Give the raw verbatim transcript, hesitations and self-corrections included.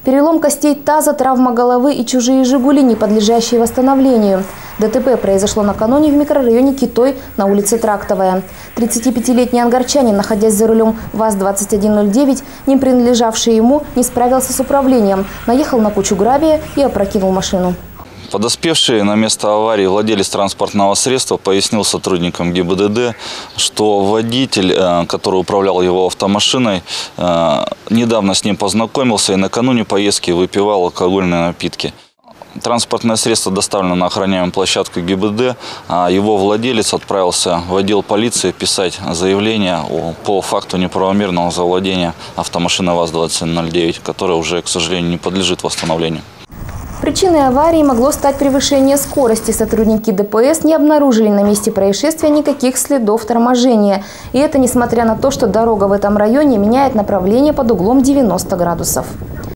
Перелом костей таза, травма головы и чужие «Жигули», не подлежащие восстановлению. ДТП произошло накануне в микрорайоне Китой на улице Трактовая. тридцатипятилетний ангарчанин, находясь за рулем ВАЗ двадцать один ноль девять, не принадлежавший ему, не справился с управлением, наехал на кучу гравия и опрокинул машину. Подоспевший на место аварии владелец транспортного средства пояснил сотрудникам ГИБДД, что водитель, который управлял его автомашиной, недавно с ним познакомился и накануне поездки выпивал алкогольные напитки. Транспортное средство доставлено на охраняемую площадку ГИБДД, а его владелец отправился в отдел полиции писать заявление по факту неправомерного завладения автомашиной ВАЗ двадцать ноль девять, которая уже, к сожалению, не подлежит восстановлению. Причиной аварии могло стать превышение скорости. Сотрудники ДПС не обнаружили на месте происшествия никаких следов торможения. И это несмотря на то, что дорога в этом районе меняет направление под углом девяноста градусов.